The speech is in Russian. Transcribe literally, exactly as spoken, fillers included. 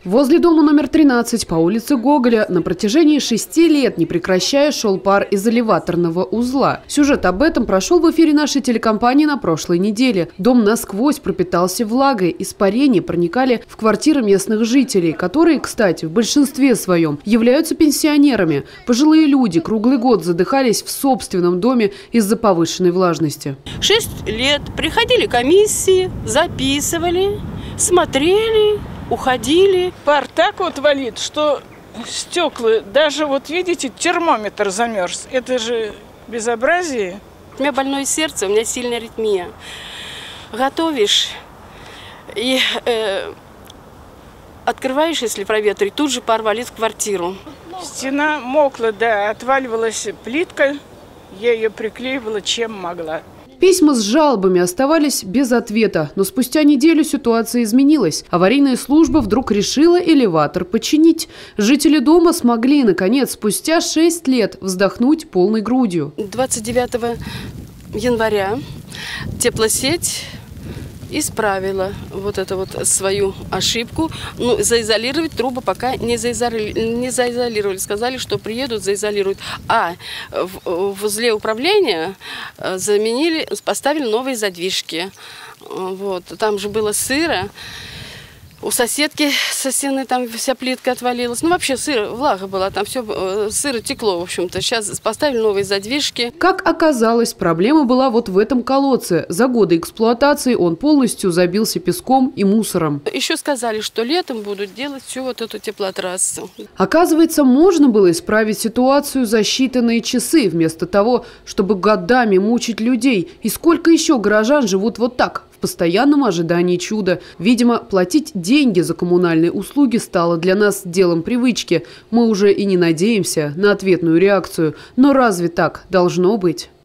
Возле дома номер тринадцать по улице Гоголя на протяжении шести лет, не прекращая, шел пар из элеваторного узла. Сюжет об этом прошел в эфире нашей телекомпании на прошлой неделе. Дом насквозь пропитался влагой, испарения проникали в квартиры местных жителей, которые, кстати, в большинстве своем являются пенсионерами. Пожилые люди круглый год задыхались в собственном доме из-за повышенной влажности. Шесть лет приходили комиссии, записывали, смотрели, уходили. Пар так вот валит, что стекла, даже вот видите, термометр замерз. Это же безобразие. У меня больное сердце, у меня сильная аритмия. Готовишь и э, открываешь, если проветрить, тут же пар валит в квартиру. Стена мокла, да, отваливалась плитка. Я ее приклеивала чем могла. Письма с жалобами оставались без ответа, но спустя неделю ситуация изменилась. Аварийная служба вдруг решила элеватор починить. Жители дома смогли, наконец, спустя шесть лет вздохнуть полной грудью. двадцать девятого января теплосеть исправила вот эту вот свою ошибку. Ну, заизолировать трубы пока не заизолировали, не заизолировали. Сказали, что приедут, заизолируют. А в, в узле управления заменили, поставили новые задвижки. Вот. Там же было сыро. У соседки со стены там вся плитка отвалилась. Ну, вообще сыро, влага была, там все сыро текло, в общем-то. Сейчас поставили новые задвижки. Как оказалось, проблема была вот в этом колодце. За годы эксплуатации он полностью забился песком и мусором. Еще сказали, что летом будут делать всю вот эту теплотрассу. Оказывается, можно было исправить ситуацию за считанные часы, вместо того, чтобы годами мучить людей. И сколько еще горожан живут вот так, в постоянном ожидании чуда. Видимо, платить деньги за коммунальные услуги стало для нас делом привычки. Мы уже и не надеемся на ответную реакцию. Но разве так должно быть?